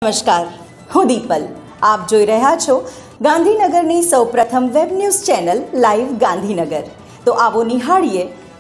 નમસ્કાર, હું દીપલ. આપ જોઈ રહ્યા છો ગાંધીનગરની સૌપ્રથમ web news channel live Gandhinagar. તો આવો નિહાળીએ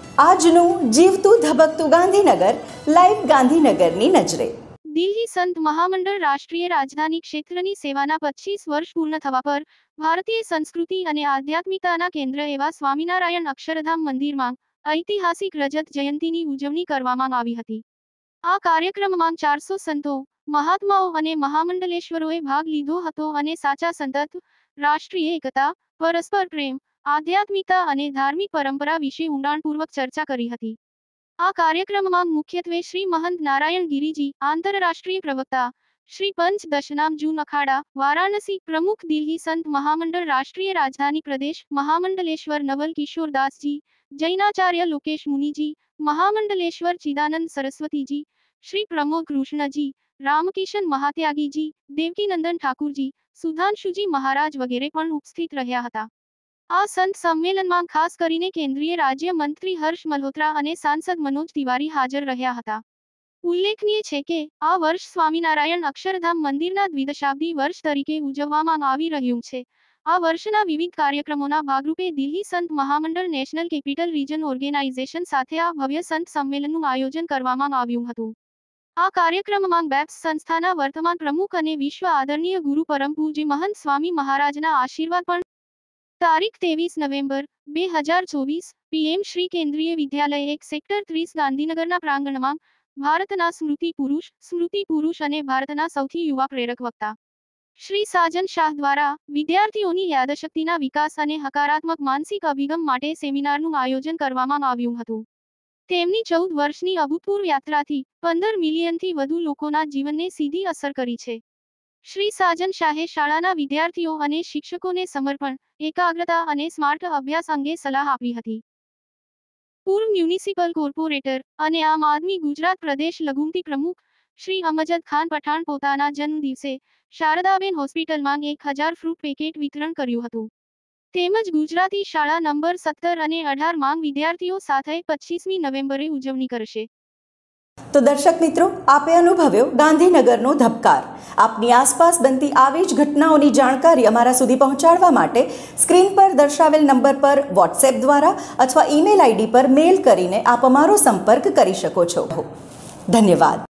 આજનું જીવતું ધબકતું ગાંધીનગર લાઈવ ગાંધીનગરની નજરે. દિલ્હી સંત મહામંડળ રાષ્ટ્રીય રાજધાની ક્ષેત્રની સેવાના 25 વર્ષ પૂર્ણ થવા પર ભારતીય સંસ્કૃતિ અને આધ્યાત્મિકતાના કેન્દ્ર એવા સ્વામિનારાયણ અક્ષરધામ મંદિરમાં ઐતિહાસિક રજત જયંતીની ઉજવણી કરવામાં આવી હતી. આ કાર્યક્રમમાં 400 સંતો, મહાત્માઓ અને મહામંડલેશ્વરોએ ભાગ લીધો હતો અને સાચા સંતત્વ, રાષ્ટ્રીય એકતા, પરસ્પર પ્રેમ, આધ્યાત્મિકતા અને ધાર્મિક પરંપરા વિશે ઊંડાણપૂર્વક ચર્ચા કરી હતી. આ કાર્યક્રમમાં મુખ્યત્વે શ્રી મહંત નારાયણ ગિરિજી, આંતરરાષ્ટ્રીય પ્રવક્તા, શ્રી પંચ દશનામ જૂન અખાડા, વારાણસી પ્રમુખ, દિલ્હી સંત મહામંડળ રાષ્ટ્રીય રાજધાની પ્રદેશ મહામંડલેશ્વર નવલ કિશોર દાસજી, જૈનાચાર્ય લોકેશ મુનિજી, મહામંડલેશ્વર ચિદાનંદ સરસ્વતીજી, શ્રી પ્રમોદ કૃષ્ણજી, રામકિશન મહાત્યાગીજી, દેવકીનંદન ઠાકુરજી, સુધાંશુજી મહારાજ વગેરે પણ ઉપસ્થિત રહ્યા હતા. આ સંત સંમેલનમાં ખાસ કરીને કેન્દ્રીય રાજ્ય મંત્રી હર્ષ મલ્હોત્રા અને સાંસદ મનોજ તિવારી હાજર રહ્યા હતા. ઉલ્લેખનીય છે કે આ વર્ષ સ્વામિનારાયણ અક્ષરધામ મંદિરના દ્વિદશાબ્દી વર્ષ તરીકે ઉજવવામાં આવી રહ્યું છે. આ વર્ષના વિવિધ કાર્યક્રમોના ભાગરૂપે દિલ્હી સંત મહામંડળ નેશનલ કેપિટલ રીજન ઓર્ગેનાઇઝેશન સાથે આ ભવ્ય સંત સંમેલનનું આયોજન કરવામાં આવ્યું હતું. આ કાર્યક્રમમાં બેપ્સ સંસ્થાના વર્તમાન પ્રમુખ અને વિશ્વ આદરણીય ગુરુ પરમ પૂજ્ય મહંત સ્વામી મહારાજના આશીર્વાદ પણ તારીખ 23 નવેમ્બર 2024 PM શ્રી કેન્દ્રીય વિદ્યાલય 1 સેક્ટર 30 ગાંધીનગરના પ્રાંગણમાં ભારતના સ્મૃતિ પુરુષ અને ભારતના સૌથી યુવા પ્રેરક વક્તા શ્રી સાજન શાહ દ્વારા વિદ્યાર્થીઓની યાદશક્તિના વિકાસ અને હકારાત્મક માનસિક અભિગમ માટે સેમિનારનું આયોજન કરવામાં આવ્યું હતું. તેમની 14 વર્ષની અભૂતપૂર્વ યાત્રાથી 15 મિલિયનથી વધુ લોકોના જીવનને સીધી અસર કરી છે. શ્રી સાજન શાહે શાળાના વિદ્યાર્થીઓ અને શિક્ષકોને સમર્પણ, એકાગ્રતા અને સ્માર્ટ અભ્યાસ અંગે સલાહ આપી હતી. પૂર્વ મ્યુનિસિપલ કોર્પોરેટર અને આમ આદમી ગુજરાત પ્રદેશ લઘુમતી પ્રમુખ શ્રી અમજદ ખાન પઠાણ પોતાના જન્મ દિવસે શારદાબેન હોસ્પિટલમાં 1000 ફ્રૂટ પેકેટ વિતરણ કર્યું હતું. તેમજ ગુજરાતી શાળા નંબર 17 અને 18 માંગ વિદ્યાર્થીઓ સાથે 25મી નવેમ્બરે ઉજવણી કરશે. તો દર્શક મિત્રો, આપે અનુભવ્યો ગાંધીનગરનો ધબકાર. આપની આસપાસ બનતી આવી જ ઘટનાઓની જાણકારી અમારા સુધી પહોંચાડવા માટે સ્ક્રીન પર દર્શાવેલ નંબર પર વોટ્સએપ દ્વારા અથવા ઈમેલ આઈડી પર મેલ કરીને આપ અમારો સંપર્ક કરી શકો છો. ધન્યવાદ.